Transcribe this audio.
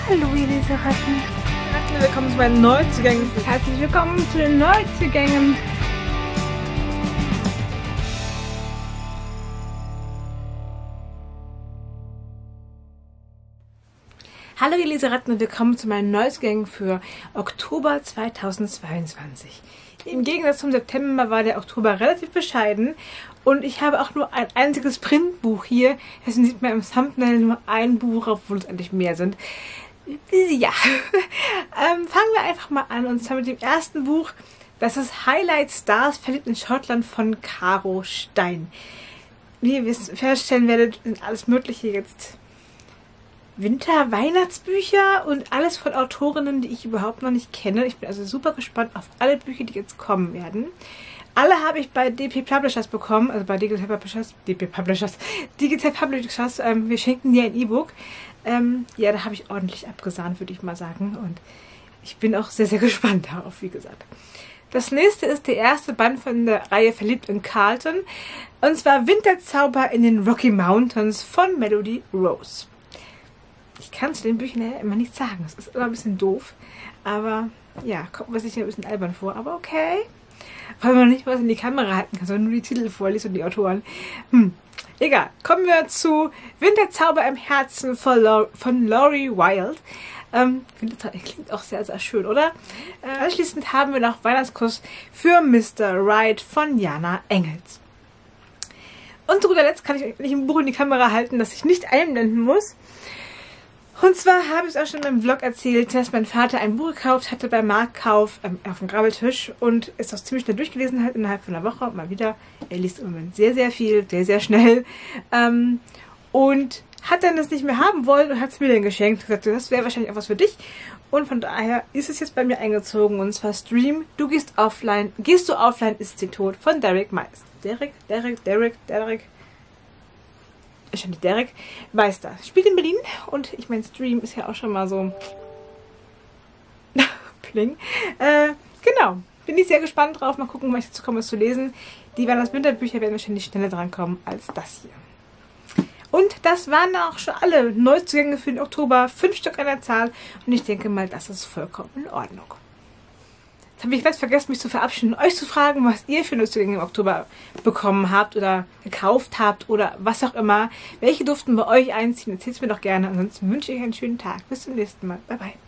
Hallo ihr Leseratten. Herzlich willkommen zu meinen Neuzugängen. Herzlich willkommen zu den Neuzugängen. Hallo ihr Leseratten und willkommen zu meinen Neuzugängen für Oktober 2022. Im Gegensatz zum September war der Oktober relativ bescheiden und ich habe auch nur ein einziges Printbuch hier. Deswegen sieht man im Thumbnail nur ein Buch, obwohl es eigentlich mehr sind. Ja, fangen wir einfach mal an und zwar mit dem ersten Buch. Das ist Highlight Stars, verliebt in Schottland von Caro Stein. Wie ihr feststellen werdet, sind alles Mögliche jetzt Winter-Weihnachtsbücher und alles von Autorinnen, die ich überhaupt noch nicht kenne. Ich bin also super gespannt auf alle Bücher, die jetzt kommen werden. Alle habe ich bei DP Publishers bekommen, also bei Digital Publishers, wir schenken dir ein E-Book. Ja, da habe ich ordentlich abgesahnt, würde ich mal sagen. Und ich bin auch sehr, sehr gespannt darauf, wie gesagt. Das nächste ist der erste Band von der Reihe Verliebt in Carlton. Und zwar Winterzauber in den Rocky Mountains von Melody Rose. Ich kann zu den Büchern immer nichts sagen. Das ist immer ein bisschen doof. Aber ja, kommt mir sicher ein bisschen albern vor. Aber okay. Weil man nicht was in die Kamera halten kann, sondern nur die Titel vorliest und die Autoren. Egal. Kommen wir zu Winterzauber im Herzen von Laurie Wilde. Winterzauber klingt auch sehr, sehr schön, oder? Anschließend haben wir noch Weihnachtskuss für Mr. Right von Jana Engels. Und zu guter Letzt kann ich euch nicht ein Buch in die Kamera halten, das ich nicht einblenden muss. Und zwar habe ich es auch schon in meinem Vlog erzählt, dass mein Vater ein Buch gekauft hatte beim Marktkauf auf dem Grabbeltisch und es auch ziemlich schnell durchgelesen hat, innerhalb von einer Woche. Mal wieder, er liest im Moment sehr, sehr viel, sehr, sehr schnell. Und hat dann das nicht mehr haben wollen und hat es mir dann geschenkt. Und gesagt, das wäre wahrscheinlich auch was für dich. Und von daher ist es jetzt bei mir eingezogen. Und zwar Stream, du gehst offline, ist sie tot von Derek Meister. Derek Meister. Spielt in Berlin und ich meine, Stream ist ja auch schon mal so Pling. Genau. Bin ich sehr gespannt drauf. Mal gucken, wann ich dazu komme, es zu lesen. Die Weihnachts-Winterbücher werden wahrscheinlich schneller drankommen als das hier. Und das waren auch schon alle Neuzugänge für den Oktober. 5 Stück an der Zahl. Und ich denke mal, das ist vollkommen in Ordnung. Jetzt habe ich ganz vergessen, mich zu verabschieden und euch zu fragen, was ihr für Neuzugänge im Oktober bekommen habt oder gekauft habt oder was auch immer. Welche durften bei euch einziehen? Erzählt es mir doch gerne. Ansonsten wünsche ich euch einen schönen Tag. Bis zum nächsten Mal. Bye, bye.